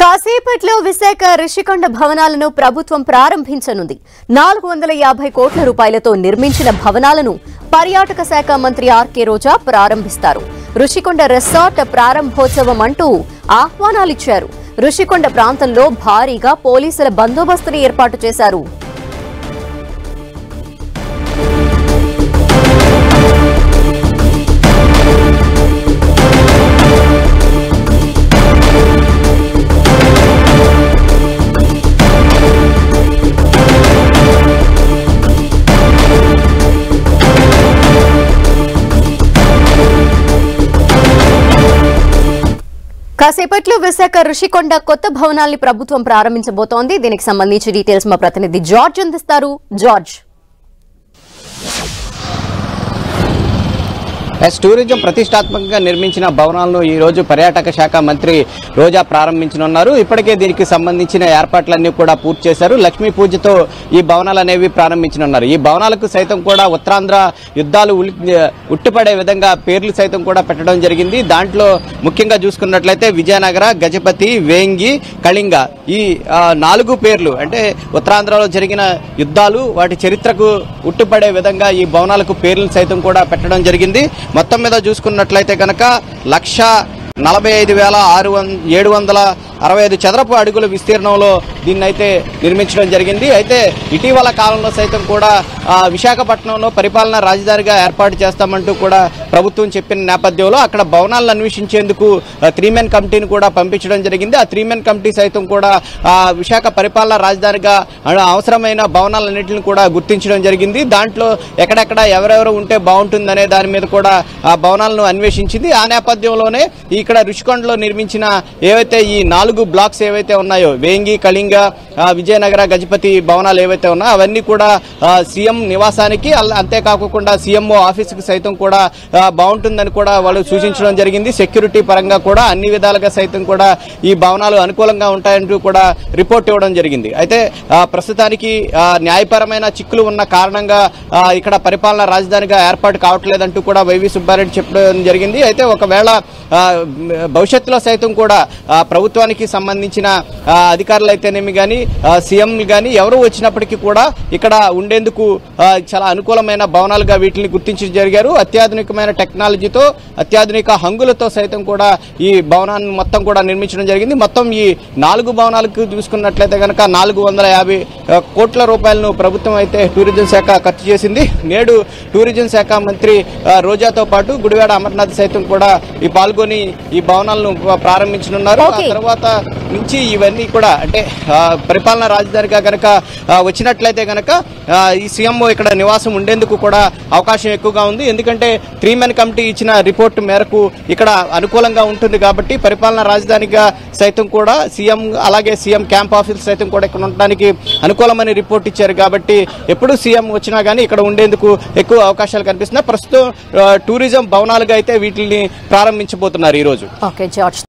కాసేపట్లో విశాఖ రిషికొండ భవనాలను ప్రభుత్వం ప్రారంభించనుంది. 450 కోట్ల రూపాయలతో నిర్మించిన భవనాలను పర్యాటక శాఖ మంత్రి ఆర్కే రోజా ప్రారంభిస్తారు. రిషికొండ రిసార్ట్ ప్రారంభోత్సవం అంటూ ఆహ్వానాలిచ్చారు. రిషికొండ ప్రాంతంలో భారీగా పోలీసుల బందోబస్తును ఏర్పాటు చేశారు. కాసేపట్లో విశాఖ రిషికొండ కొత్త భవనాల్ని ప్రభుత్వం ప్రారంభించబోతోంది. దీనికి సంబంధించి డీటెయిల్స్ మా ప్రతినిధి జార్జ్ అందిస్తారు. జార్జ్, టూరిజం ప్రతిష్టాత్మకంగా నిర్మించిన భవనాలను ఈ రోజు పర్యాటక శాఖ మంత్రి రోజా ప్రారంభించనున్నారు. ఇప్పటికే దీనికి సంబంధించిన ఏర్పాట్లన్నీ కూడా పూర్తి చేశారు. లక్ష్మీ పూజతో ఈ భవనాలు అనేవి ప్రారంభించనున్నారు. ఈ భవనాలకు సైతం కూడా ఉత్తరాంధ్ర యుద్ధాలు ఉట్టిపడే విధంగా పేర్లు సైతం కూడా పెట్టడం జరిగింది. దాంట్లో ముఖ్యంగా చూసుకున్నట్లయితే విజయనగర, గజపతి, వేంగి, కళింగ ఈ 4 పేర్లు అంటే ఉత్తరాంధ్రలో జరిగిన యుద్ధాలు వాటి చరిత్రకు ఉట్టిపడే విధంగా ఈ భవనాలకు పేర్లు సైతం కూడా పెట్టడం జరిగింది. మొత్తం మీద చూసుకున్నట్లయితే కనుక 1,45,765 చదరపు అడుగుల విస్తీర్ణంలో దీన్నైతే నిర్మించడం జరిగింది. అయితే ఇటీవల కాలంలో సైతం కూడా విశాఖపట్నంలో పరిపాలనా రాజధానిగా ఏర్పాటు చేస్తామంటూ కూడా ప్రభుత్వం చెప్పిన నేపథ్యంలో అక్కడ భవనాలను అన్వేషించేందుకు 3-మెన్ కమిటీని కూడా పంపించడం జరిగింది. ఆ 3-మెన్ కమిటీ సైతం కూడా విశాఖ పరిపాలనా రాజధానిగా అవసరమైన భవనాలన్నింటిని కూడా గుర్తించడం జరిగింది. దాంట్లో ఎక్కడెక్కడ ఎవరెవరు ఉంటే బాగుంటుందనే దాని మీద కూడా ఆ భవనాలను అన్వేషించింది. ఆ నేపథ్యంలోనే ఇక్కడ రుషికొండలో నిర్మించిన ఏవైతే ఈ 4 బ్లాక్స్ ఏవైతే ఉన్నాయో వేంగి, కళింగ, విజయనగర, గజపతి భవనాలు ఏవైతే ఉన్నాయో అవన్నీ కూడా సీఎం నివాసానికి అంతేకాకుండా సీఎంఓ ఆఫీసుకి సైతం కూడా బాగుంటుందని కూడా వాళ్ళు సూచించడం జరిగింది. సెక్యూరిటీ పరంగా కూడా అన్ని విధాలుగా సైతం కూడా ఈ భవనాలు అనుకూలంగా ఉంటాయంటూ కూడా రిపోర్ట్ ఇవ్వడం జరిగింది. అయితే ప్రస్తుతానికి న్యాయపరమైన చిక్కులు ఉన్న కారణంగా ఇక్కడ పరిపాలనా రాజధానిగా ఏర్పాటు కావట్లేదంటూ కూడా వైవి సుబ్బారెడ్డి చెప్పడం జరిగింది. అయితే ఒకవేళ భవిష్యత్తులో సైతం కూడా ప్రభుత్వానికి సంబంధించిన అధికారులు అయితేనేమి కానీ సీఎంలు కానీ ఎవరు వచ్చినప్పటికీ కూడా ఇక్కడ ఉండేందుకు చాలా అనుకూలమైన భవనాలుగా వీటిని గుర్తించి జరిగారు. అత్యాధునికమైన టెక్నాలజీతో అత్యాధునిక హంగులతో సైతం కూడా ఈ భవనాన్ని మొత్తం కూడా నిర్మించడం జరిగింది. మొత్తం ఈ 4 భవనాలకు చూసుకున్నట్లయితే కనుక 450 కోట్ల రూపాయలను ప్రభుత్వం అయితే టూరిజం శాఖ ఖర్చు చేసింది. నేడు టూరిజం శాఖ మంత్రి రోజాతో పాటు గుడివాడ అమర్నాథ్ సైతం కూడా ఈ పాల్గొని ఈ భవనాలను ప్రారంభించనున్నారు. ఆ తర్వాత నుంచి ఇవన్నీ కూడా అంటే పరిపాలనా రాజధానిగా కనుక వచ్చినట్లయితే కనుక ఈ సీఎంఓ ఇక్కడ నివాసం ఉండేందుకు కూడా అవకాశం ఎక్కువగా ఉంది. ఎందుకంటే 3-మెన్ కమిటీ ఇచ్చిన రిపోర్టు మేరకు ఇక్కడ అనుకూలంగా ఉంటుంది కాబట్టి పరిపాలనా రాజధానిగా సైతం కూడా సీఎం అలాగే సీఎం క్యాంప్ ఆఫీస్ సైతం కూడా ఇక్కడ ఉండడానికి అనుకూలమైన రిపోర్ట్ ఇచ్చారు. కాబట్టి ఎప్పుడు సీఎం వచ్చినా కానీ ఇక్కడ ఉండేందుకు ఎక్కువ అవకాశాలు కనిపిస్తున్నాయి. ప్రస్తుతం టూరిజం భవనాలుగా అయితే వీటిని ప్రారంభించబోతున్నారు ఈ రోజు.